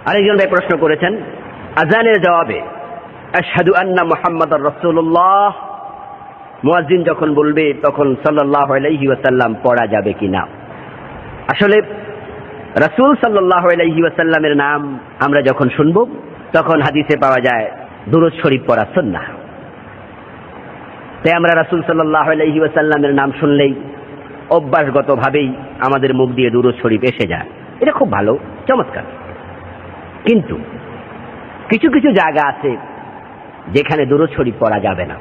আরেকজন ভাই প্রশ্ন করেছেন, আজানের জবাবে আশহাদু আন্না মুহাম্মাদুর রাসূলুল্লাহ মুয়াজ্জিন যখন বলবে তখন সাল্লাল্লাহু আলাইহি ওয়াসাল্লাম পড়া যাবে কিনা? আসলে রাসূল সাল্লাল্লাহু আলাইহি ওয়াসাল্লামের নাম আমরা যখন শুনব তখন হাদিসে পাওয়া যায় দুরূদ শরীফ পড়া সুন্নাহ। তাই আমরা রাসূল সাল্লাল্লাহু আলাইহি ওয়াসাল্লামের নাম শুনলেই অভ্যাসগতভাবেই আমাদের মুখ দিয়ে দুরূদ শরীফ এসে যায়। এটা খুব ভালো, চমৎকার। কিন্তু কিছু কিছু জায়গা আছে যেখানে দুরূদ শরীফ পড়া যাবে না।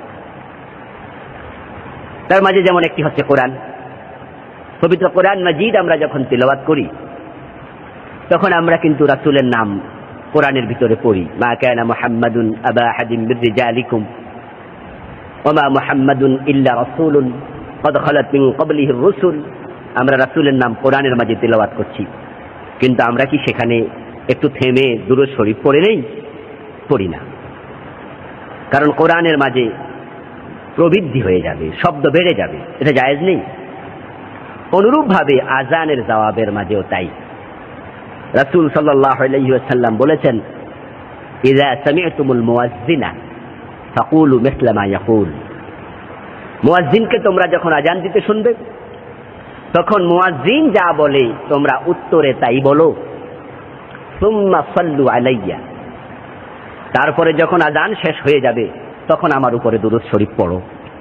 তার মাঝে যেমন একটি হচ্ছে কোরআন। পবিত্র কোরআন মাজিদ আমরা যখন তিলাওয়াত করি তখন আমরা কিন্তু রাসূলের নাম কোরআনের ভিতরে পড়ি। মা কানা মুহাম্মাদুন আবা আহাদিন মির রিজালিকুম ওয়া মা মুহাম্মাদুন ইল্লা রাসূলুন ক্বাদ খালাত মিন ক্বাবলিহির রুসুল। আমরা রাসূলের নাম কোরআনের মাঝে তিলাওয়াত করছি, কিন্তু আমরা কি সেখানে একটু থেমে দুরূদ শরীফ পড়ে নেই? পড়ি না। কারণ কোরআনের মাঝে প্রবৃদ্ধি হয়ে যাবে, শব্দ বেড়ে যাবে, এটা জায়েজ নেই। অনুরূপভাবে আজানের জবাবের মাঝেও তাই। রাসূল সাল্লাল্লাহু আলাইহি ওয়াসাল্লাম বলেছেন, ইযা সামি'তুমুল মুয়াজ্জিনা ফাকুলু মিসলা মা ইয়াকুল। মুয়াজ্জিনকে তোমরা যখন আজান দিতে শুনবে তখন মুয়াজ্জিন যা বলে তোমরা উত্তরে তাই বলো। সুম্মা সাল্লু আলাইয়া, তারপরে যখন আজান শেষ হয়ে যাবে তখন আমার উপরে দুরূদ শরীফ পড়ো।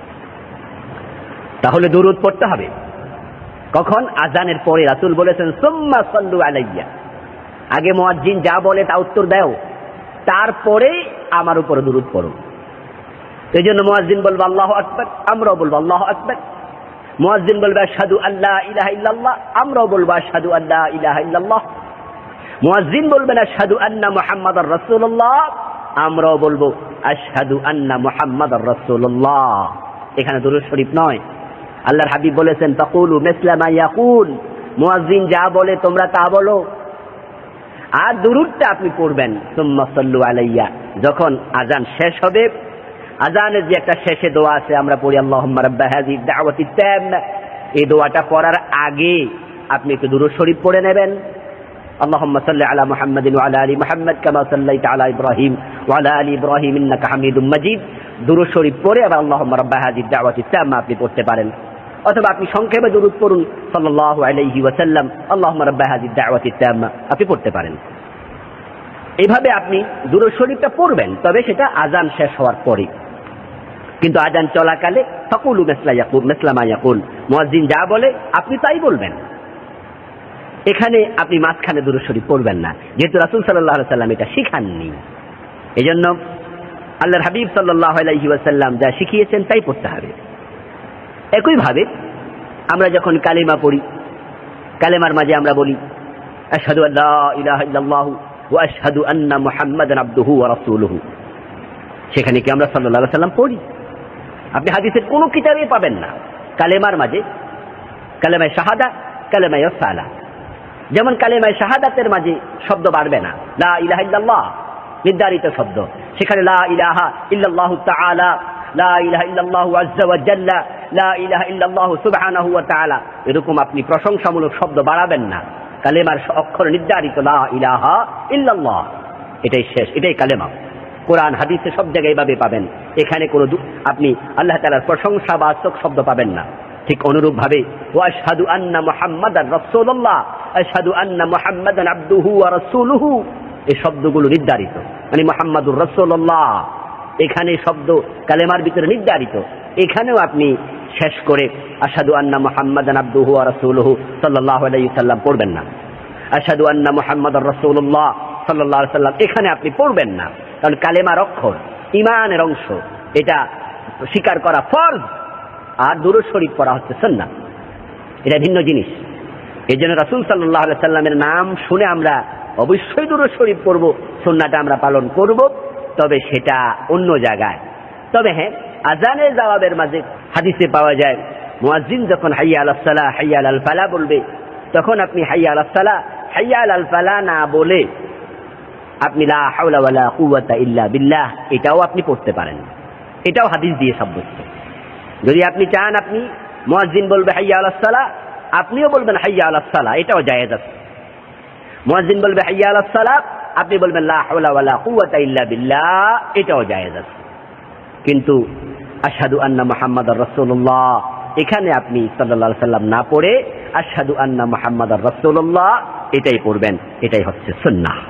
তাহলে দুরূদ পড়তে হবে কখন? আজানের পরে। রাসূল বলেছেন সুম্মা সাল্লু আলাইয়া, আগে মুয়াজ্জিন যা বলে তা উত্তর দাও, তারপরে আমার উপরে দুরূদ পড়ো। এই জন্য মুয়াজ্জিন বলবে আল্লাহু আকবার, আমরাও বলবো আল্লাহু আকবার। মুয়াজ্জিন বলবে আশহাদু আল্লা ইলাহা ইল্লাল্লাহ, আমরাও বলবো আশহাদু আল্লা ইলাহা ইল্লাল্লাহ। মুয়াজ্জিন বলবেন আশহাদু আন্না মুহাম্মাদুর রাসূলুল্লাহ, আমরাও বলবো আশহাদু আন্না মুহাম্মাদুর রাসূলুল্লাহ। এখানে দুরূদ শরীফ নয়। আল্লাহর হাবিব বলেছেন তাকুলু মিসলা মা ইয়াকুল, মুয়াজ্জিন যা বলে তোমরা তা বলো। আর দুরূদটা আপনি পড়বেন সুম্মা সাল্লু আলাইয়া, যখন আজান শেষ হবে। আজানের যে একটা শেষে দোয়া আছে আমরা পড়ি আল্লাহুম্মা রাব্বা হাযিহি দাওয়াতিত তাম্মা, এই দোয়াটা পড়ার আগে আপনি একটু দুরূদ শরীফ পড়ে নেবেন। আল্লাহুম্মা সাল্লি আলা মুহাম্মাদিন ওয়া আলা আলি মুহাম্মাদ কামা সাল্লাইতা আলা ইব্রাহিম ওয়া আলা আলি ইব্রাহিম ইন্নাকা হামিদুম মাজিদ। দুরূদ শরীফ পড়ে আবার আল্লাহুম্মা রাব্বা হাযিহি দাওয়াতিত তাম্মা আপনি পড়তে পারেন। অথবা আপনি সংক্ষেপে দুরূদ পড়ুন সাল্লাল্লাহু আলাইহি ওয়াসাল্লাম আল্লাহুম্মা রাব্বা হাযিহি দাওয়াতিত তাম্মা আপনি পড়তে পারেন। এইভাবে আপনি দুরূদ শরীফটা পড়বেন, তবে সেটা আজান শেষ হওয়ার পরে। কিন্তু আজান চলাকালে ফাকুলু মিসলা মা ইয়াকুল, মুয়াজ্জিন যা বলে আপনি তাই বলবেন। এখানে আপনি মাঝখানে দুরূদ শরীফ পড়বেন না, যেহেতু রাসূল সাল্লাল্লাহু আলাইহি ওয়াসাল্লাম এটা শিখাননি। এজন্য আল্লাহর হাবিব সাল্লাল্লাহু আলাইহি ওয়াসাল্লাম যা শিখিয়েছেন তাই পড়তে হবে। একইভাবে আমরা যখন কালিমা পড়ি, কালেমার মাঝে আমরা বলি আশহাদু আল্লা ইলাহা ইল্লাল্লাহু ওয়া আশহাদু আন্না মুহাম্মাদান আবদুহু ওয়া রাসূলুহু। সেখানে কি আমরা সাল্লাল্লাহু আলাইহি ওয়াসাল্লাম পড়ি? আপনি হাদিসের কোনো কিতাবেই পাবেন না কালেমার মাঝে কালেমায়ে শাহাদা, কালেমায়ে সালাহ। যেমন কালেমায়ে শাহাদাতের মাঝে শব্দ বাড়বে না, লা ইলাহা ইল্লাল্লাহ নির্ধারিত শব্দ, সেখানে লা ইলাহা ইল্লাল্লাহু তাআলা, লা ইলাহা ইল্লাল্লাহু আযজা ওয়া জাল্লা, লা ইলাহা ইল্লাল্লাহু সুবহানাহু ওয়া তাআলা, এরকম আপনি প্রশংসামূলক শব্দ বাড়াবেন না। কালেমার অক্ষর নির্ধারিত লা ইলাহা ইল্লাল্লাহ, এটাই শেষ, এটাই কালেমা। কোরআন হাদিসে সব জায়গায় এইভাবে পাবেন। এখানে কোনো আপনি আল্লাহ তাআলার প্রশংসাবাচক শব্দ পাবেন না। ঠিক অনুরূপভাবে ওয়া আশহাদু আন্না মুহাম্মাদার রাসূলুল্লাহ, আশহাদু আন্না মুহাম্মাদান আবদুহু ওয়া রাসূলুহু, এই শব্দগুলো নির্ধারিত, মানে মুহাম্মাদুর রাসূলুল্লাহ এখানে শব্দ কালেমার ভিতরে নির্ধারিত। এখানেও আপনি শেষ করে আশহাদু আন্না মুহাম্মাদান আবদুহু ওয়া রাসূলুহু সাল্লাল্লাহু আলাইহি ওয়াসাল্লাম পড়বেন না। আশহাদু আন্না মুহাম্মাদার রাসূলুল্লাহ সাল্লাল্লাহু আলাইহি ওয়াসাল্লাম এখানে আপনি পড়বেন না, কারণ কালেমার অক্ষর ঈমানের অংশ, এটা স্বীকার করা ফরজ। আর দুরূদ শরীফ পড়া হচ্ছে সুন্নাহ, এটা ভিন্ন জিনিস। এই জন্য রাসূল সাল্লাল্লাহু আলাইহি ওয়াসাল্লামের নাম শুনে আমরা অবশ্যই দুরূদ শরীফ পড়ব, সুন্নাহটা আমরা পালন করব, তবে সেটা অন্য জায়গায়। তবে হ্যাঁ, আজানের জবাবের মাঝে হাদিসে পাওয়া যায় মুয়াজ্জিন যখন হাইয়া আলাস সালাহ হাইয়া আলাল ফালাহ বলবে তখন আপনি হাইয়া আলাস সালাহ হাইয়া আলাল ফালাহ না বলে আপনি লা হাওলা ওয়ালা কুওয়াতা ইল্লা বিল্লাহ এটাও আপনি পড়তে পারেন। এটাও হাদিস দিয়ে সাব্যস্ত। যদি আপনি চান আপনি মুয়াজ্জিন বলবে হাইয়া আলাস সালাহ, আপনিও বলবেন হাইয়া আলাস সালাহ, এটাও জায়েজ আছে। মুয়াজ্জিন বলবে হাইয়া আলাস সালাহ, আপনি বলবেন লা হাওলা ওয়ালা কুওয়াতা ইল্লা বিল্লাহ, এটাও জায়েজ আছে। কিন্তু আশহাদু আন্না মুহাম্মাদার রাসূলুল্লাহ, এখানে আপনি সাল্লাল্লাহু আলাইহি সাল্লাম না পড়ে আশহাদু আন্না মুহাম্মাদার রাসূলুল্লাহ এটাই পড়বেন, এটাই হচ্ছে সুন্নাহ।